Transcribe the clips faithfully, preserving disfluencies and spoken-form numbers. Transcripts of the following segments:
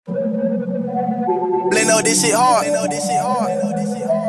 They know this shit hard. They know this shit hard. They know this shit hard.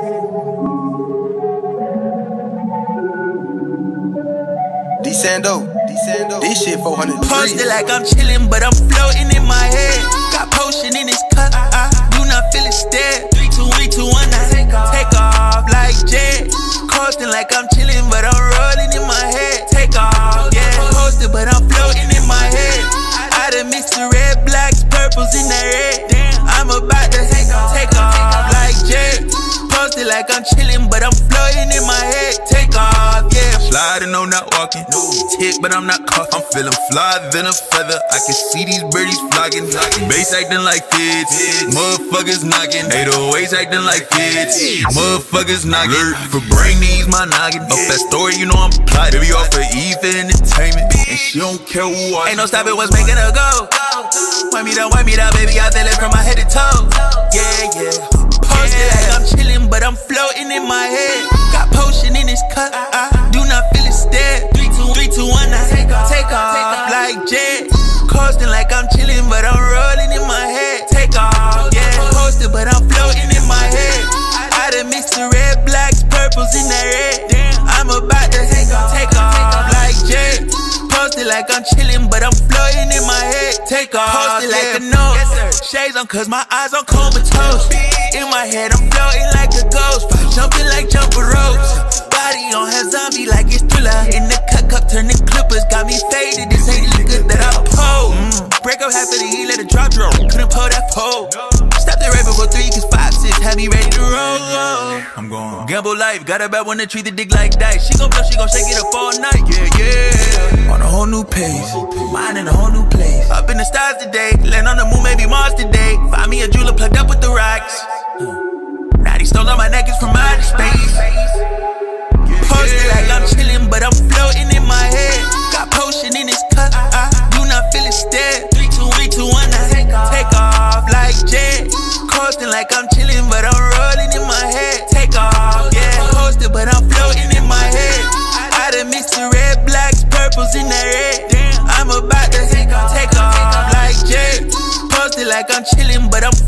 Descendo, Descendo. This shit four hundred. Posted like I'm chillin', but I'm floating in my head. Got potion in this cup, I do not feel it stare. Three, two, three, two, one, I take off, take off like jet. Coasting like I'm chillin', but I'm rolling in my head. Take off, yeah. Posted, but I'm floating in my head. I done mixed the red, blacks, purples in that red. I'm about to take off, take off like jet. Posted like I'm chillin', but I'm floating in my head. Take off, yeah. Sliding, no, not walking. Tick, but I'm not caught. I'm feeling fly than a feather. I can see these birdies flocking. Bass acting like kids. Motherfuckers knocking. eight oh eights acting like kids. Motherfuckers knocking. For brain needs my noggin. Up that story, you know I'm plotting. Baby off for Eve entertainment. And she don't care who I ain't no stopping what's making her go. Wipe me down, wipe me down, baby. I feel it from my head to toe. Yeah, yeah. Posted like I'm chillin', but I'm floating in my head. Got potion in this cup, I do not feel it stare. Three, two, three, two, one, I take off, take off like jet. Coasting like I'm chillin', but I'm rolling in my head. Take off, yeah. Posted, but I'm floating in my head. I done mixed the red, blacks, purples in that red. I'm about to take off, take off like jet. Posted like I'm chillin', but I'm floating in my head. Take off, posted like a nose. Shades on cause my eyes on comatose. In my head I'm floating like a ghost. Jumping like jumper ropes. Body on her zombie like it's thriller. In the cut cup turning clippers. Got me faded, this ain't the good that I pose. mm. Break up half of the heat, let it drop drop. Couldn't pull that pole. Stop the rapper for three cause five, six had me ready to roll. I'm going. Gamble life, got a bad one to treat the dick like dice. She gon' blow, she gon' shake it up all night. Yeah, yeah. On a whole new pace, mine in a whole new place. Up in the stars today, land on the moon, maybe Mars today. Find me a jeweler plugged up with the rocks. Now these stones on my neck is from outer space. Posted like I'm chillin', but I'm floating in my head. Got potion in this cup, I do not feel it stare. Three, two, three, two, one, I take off, take off like jet. Coasting like I'm chillin', but I'm rolling in my head. Take off, yeah. Posted, but I'm floating in my head. I done mixed the red, blacks, purples in that red. I'm about to take off, take off like jet. Posted like I'm chillin', but I'm